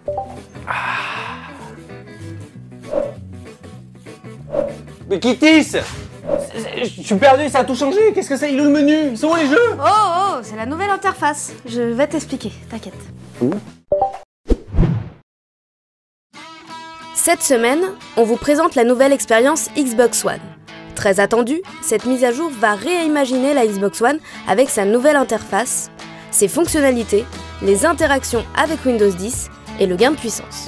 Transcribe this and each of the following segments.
Mais Kitty, je suis perdu, ça a tout changé. Qu'est-ce que c'est? Il est où le menu? Ils sont où les jeux? Oh, c'est la nouvelle interface. Je vais t'expliquer, t'inquiète. Cette semaine, on vous présente la nouvelle expérience Xbox One. Très attendue, cette mise à jour va réimaginer la Xbox One avec sa nouvelle interface, ses fonctionnalités, les interactions avec Windows 10 et le gain de puissance.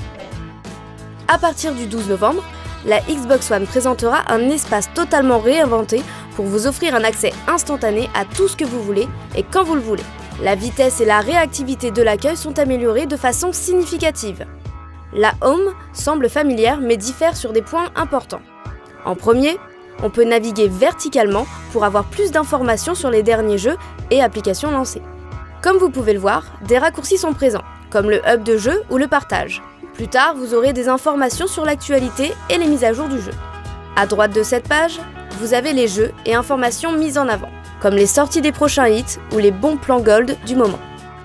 À partir du 12 novembre, la Xbox One présentera un espace totalement réinventé pour vous offrir un accès instantané à tout ce que vous voulez et quand vous le voulez. La vitesse et la réactivité de l'accueil sont améliorées de façon significative. La Home semble familière mais diffère sur des points importants. En premier, on peut naviguer verticalement pour avoir plus d'informations sur les derniers jeux et applications lancées. Comme vous pouvez le voir, des raccourcis sont présents, comme le hub de jeu ou le partage. Plus tard, vous aurez des informations sur l'actualité et les mises à jour du jeu. À droite de cette page, vous avez les jeux et informations mises en avant, comme les sorties des prochains hits ou les bons plans gold du moment.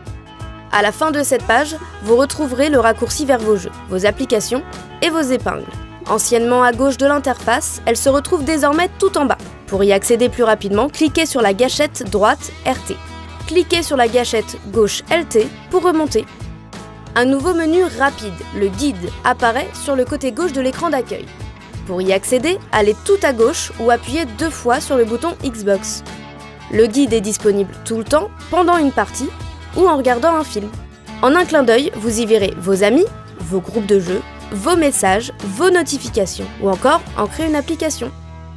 À la fin de cette page, vous retrouverez le raccourci vers vos jeux, vos applications et vos épingles. Anciennement à gauche de l'interface, elle se retrouve désormais tout en bas. Pour y accéder plus rapidement, cliquez sur la gâchette droite RT. Cliquez sur la gâchette gauche LT pour remonter. Un nouveau menu rapide, le guide, apparaît sur le côté gauche de l'écran d'accueil. Pour y accéder, allez tout à gauche ou appuyez 2 fois sur le bouton Xbox. Le guide est disponible tout le temps, pendant une partie ou en regardant un film. En un clin d'œil, vous y verrez vos amis, vos groupes de jeux, vos messages, vos notifications ou encore en créer une application.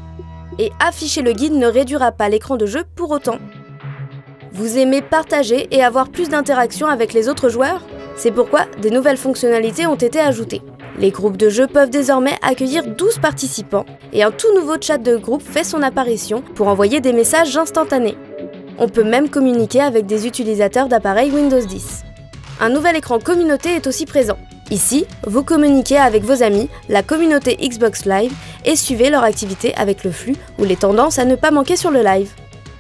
Et afficher le guide ne réduira pas l'écran de jeu pour autant. Vous aimez partager et avoir plus d'interactions avec les autres joueurs? C'est pourquoi des nouvelles fonctionnalités ont été ajoutées. Les groupes de jeu peuvent désormais accueillir 12 participants et un tout nouveau chat de groupe fait son apparition pour envoyer des messages instantanés. On peut même communiquer avec des utilisateurs d'appareils Windows 10. Un nouvel écran communauté est aussi présent. Ici, vous communiquez avec vos amis, la communauté Xbox Live et suivez leur activité avec le flux ou les tendances à ne pas manquer sur le live.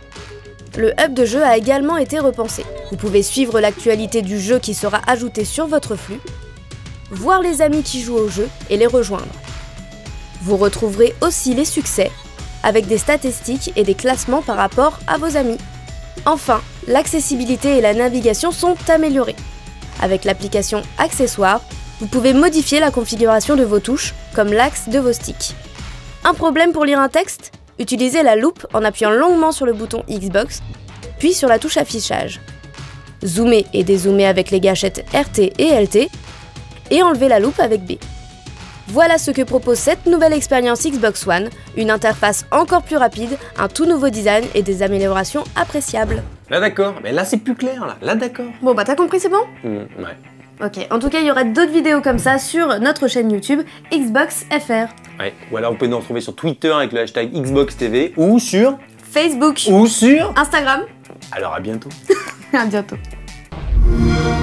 Le hub de jeu a également été repensé. Vous pouvez suivre l'actualité du jeu qui sera ajouté sur votre flux, voir les amis qui jouent au jeu et les rejoindre. Vous retrouverez aussi les succès, avec des statistiques et des classements par rapport à vos amis. Enfin, l'accessibilité et la navigation sont améliorées. Avec l'application Accessoires, vous pouvez modifier la configuration de vos touches, comme l'axe de vos sticks. Un problème pour lire un texte? Utilisez la loupe en appuyant longuement sur le bouton Xbox, puis sur la touche affichage. Zoomez et dézoomez avec les gâchettes RT et LT, et enlevez la loupe avec B. Voilà ce que propose cette nouvelle expérience Xbox One, une interface encore plus rapide, un tout nouveau design et des améliorations appréciables. Là d'accord, mais là c'est plus clair là d'accord. Bon bah t'as compris, c'est bon? Ouais. Ok, en tout cas il y aura d'autres vidéos comme ça sur notre chaîne YouTube Xbox FR. Ouais, ou alors vous pouvez nous retrouver sur Twitter avec le hashtag XboxTV ou sur Facebook ou sur Instagram. Alors à bientôt. À bientôt.